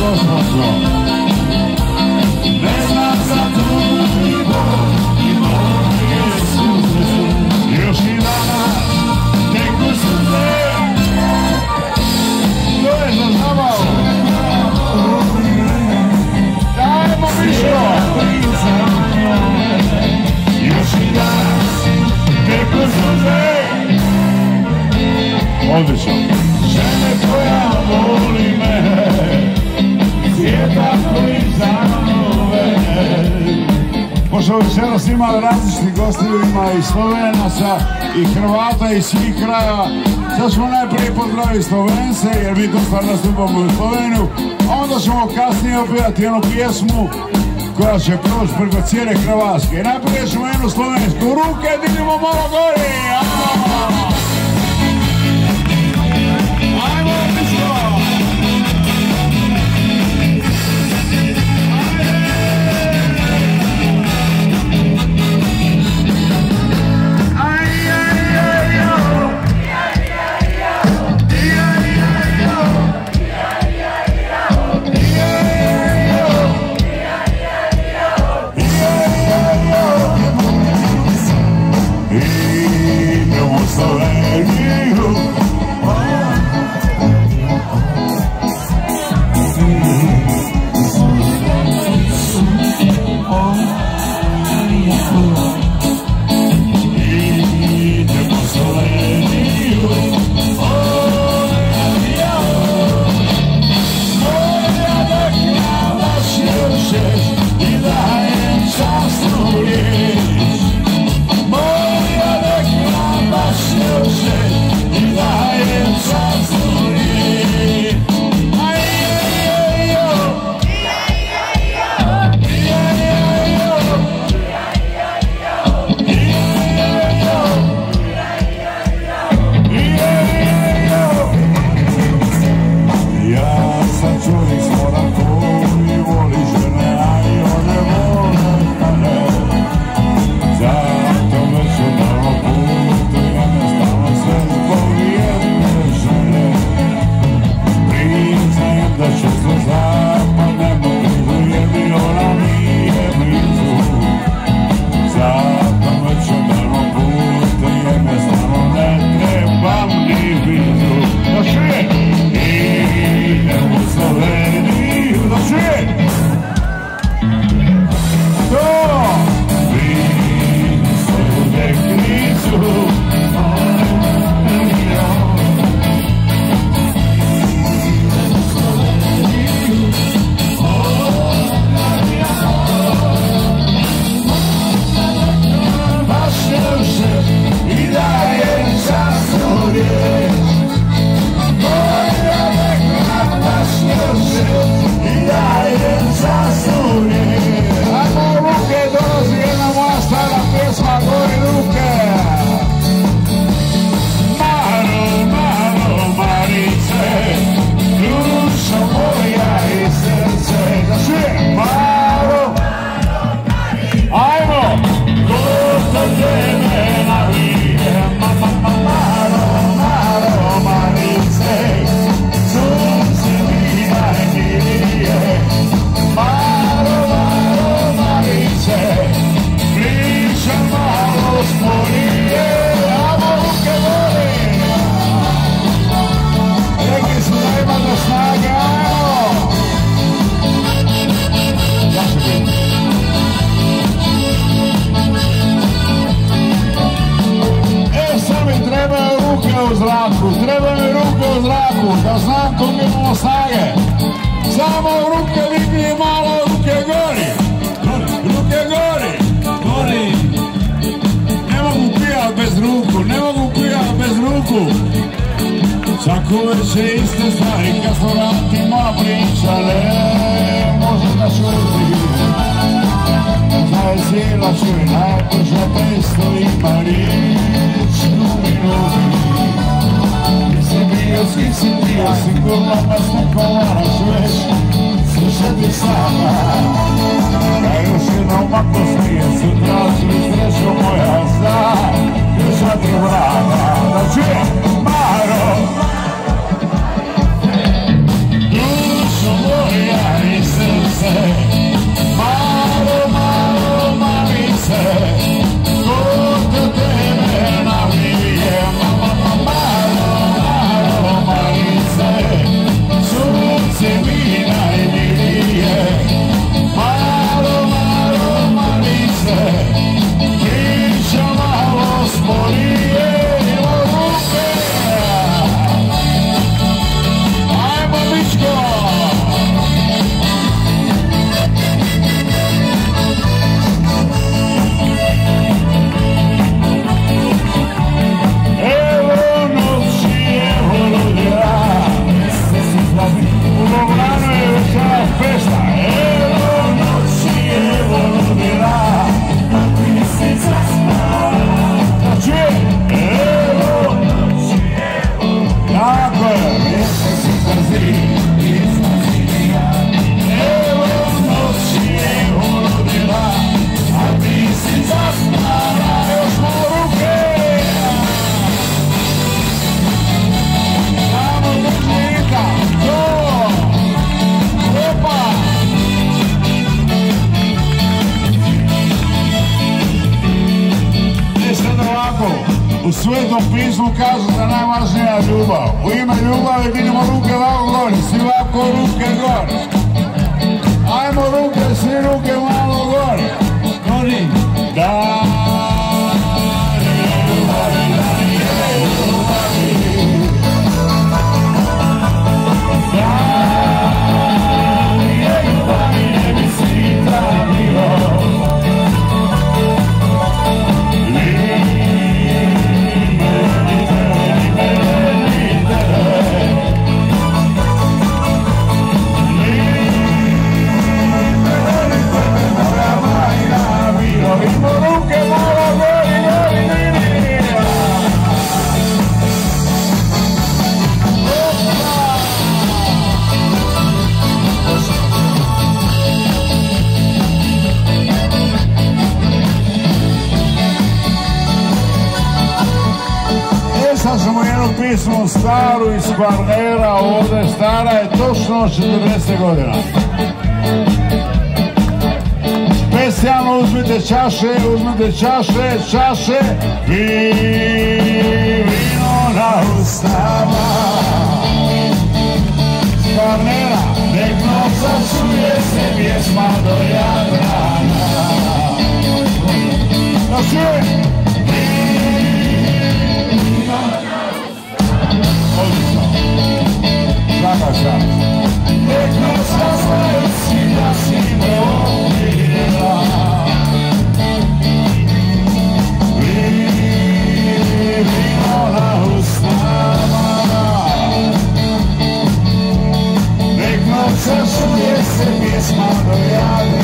gospođo. Ne znam za tugu i moje suze su još i danas teku suze. To je za zabavu. Dajmo Miško! Još i danas teku suze. Odlično. Žene koja voli me, svijeta koji zanove. Pošto večeras ima različitih gostiju, ima i Slovenaca i Hrvata i svih krajeva. Sad ćemo najprije pozdraviti Slovence jer mi dosta nastupamo u Sloveniju, a onda ćemo kasnije opijati jednu pjesmu koja će proći preko cijele Hrvatske. I najprije ćemo jednu slovensku, ruke dignimo malo gori! Treba mi ruke u zraku, da znam koliko imamo snage. Samo ruke digni malo, ruke gori. Ruke gori. Gori. Ne mogu pijat bez ruku, ne mogu pijat bez ruku. Svako večer iste stvari, kad smo vratima pričale, može da šuti. Najsila čuje, najbrža prestoji Marić, Luminovi. Si bio, sigurno nas ne povaraš već, slušati sama. Da još jednom ako smije, sutra ću sreću moja zna, držati vrata, da čujem Maro. Dušo moja, Svetom pismu kažu da najvažnija je ljubav. U ime ljubavi vidimo ruke ovako gori, svi ovako ruke gori. Ajmo ruke, svi ruke malo gori. Gori. Dan je ljubavi, dan je ljubavi. Dan je ljubavi, ne bi svita bilo. Sad ćemo jednu pismu staru iz Kvarnera, ovdje stara je točno 40 godina. Specijalno uzmite čaše, čaše i vino na ustama. Z Kvarnera, nek novca čuje se pjesma do Jadrana. Nosi! Nek nas saznaju si da si me omiljela. Vino na usnama. Nek nas čuje se pjesma do Jadrana.